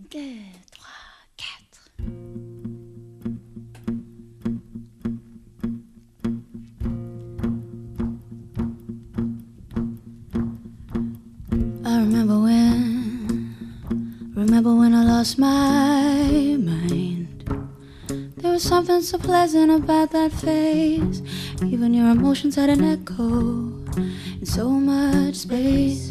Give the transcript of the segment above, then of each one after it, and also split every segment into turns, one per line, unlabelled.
2, 3, 4. I remember when I lost my mind. There was something so pleasant about that face. Even your emotions had an echo in so much space.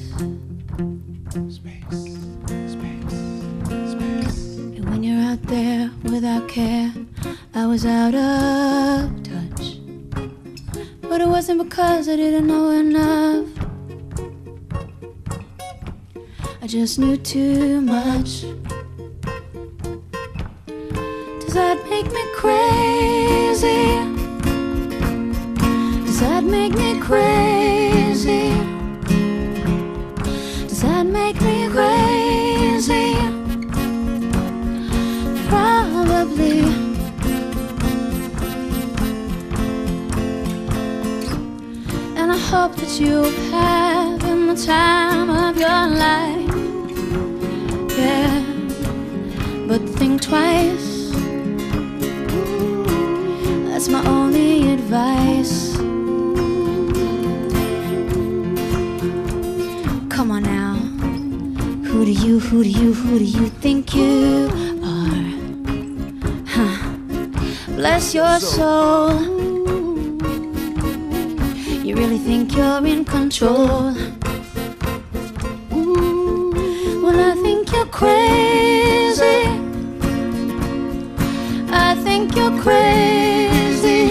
And when you're out there without care, I was out of touch. But it wasn't because I didn't know enough. I just knew too much. Does that make me crazy? Does that make me crazy? Does that make me crazy? Probably. And I hope that you're having the time of your life. Yeah, but think twice. That's my only advice. Come on now. Who do you think you are? Huh. Bless your soul. You really think you're in control? Well, I think you're crazy. I think you're crazy.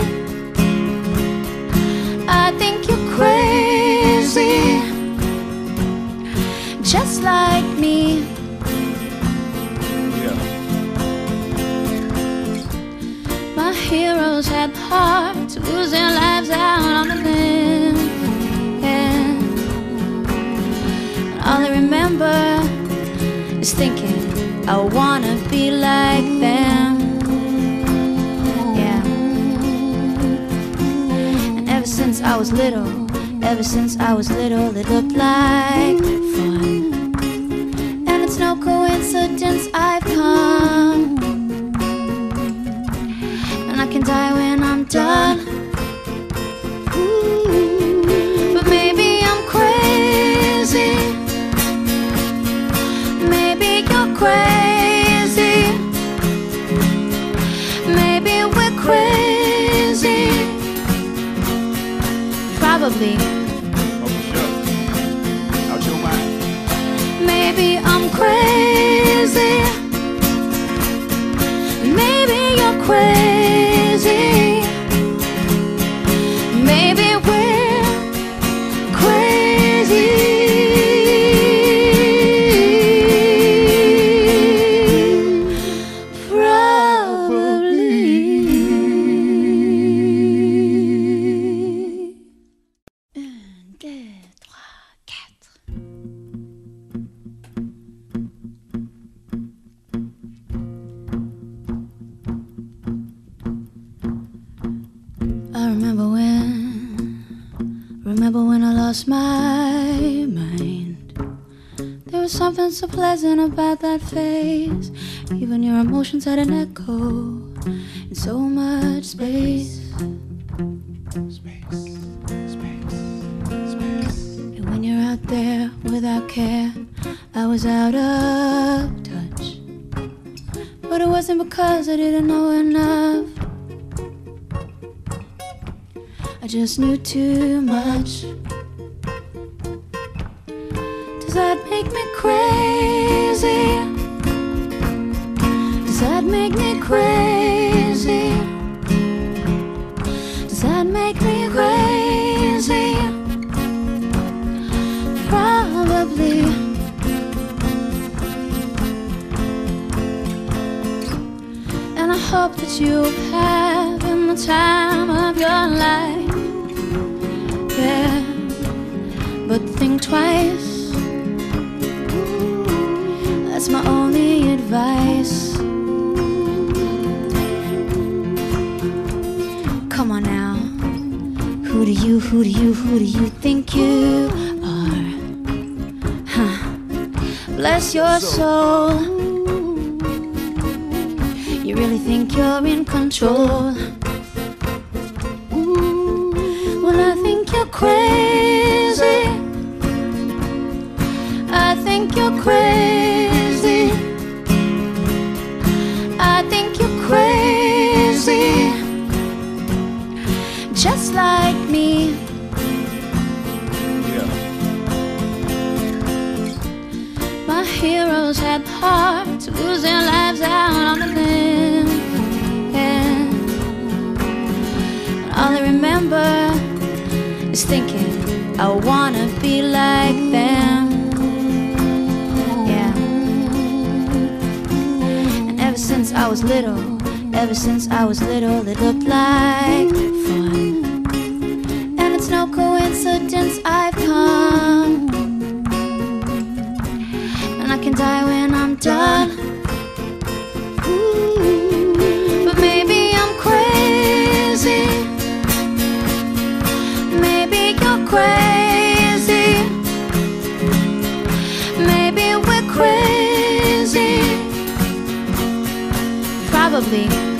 I think you're crazy. Just like me. Yeah. My heroes had the heart to lose their lives out on the limb. Yeah. And all I remember is thinking, I wanna be like them. Yeah. And ever since I was little, it looked like fun. And it's no coincidence I've come. And I can die when I'm done. But maybe I'm crazy. Maybe you're crazy. Maybe we're crazy. Probably.
Out your mind.
Maybe I'm crazy. Maybe you're crazy. Maybe we're crazy. I remember when I lost my mind. There was something so pleasant about that face. Even your emotions had an echo in so much space. And when you're out there without care, I was out of touch. But it wasn't because I didn't know enough. I just knew too much. Does that make me crazy? Does that make me crazy? Does that make me crazy? Probably. And I hope that you're having the time of your life. Yeah, but think twice. That's my only advice. Come on now. Who do you think you are? Huh. Bless your soul. You really think you're in control? Well, I think you're crazy. I think you're crazy. I think you're crazy, just like me.
Yeah.
My heroes had the heart to lose their lives out on the limb, yeah. And all they remember is thinking, I wanna be like them, yeah. And ever since I was little, it looked like fun. And it's no coincidence I've come, and I can die when I'm done. But maybe I'm crazy. Maybe you're crazy. Maybe we're crazy. Probably.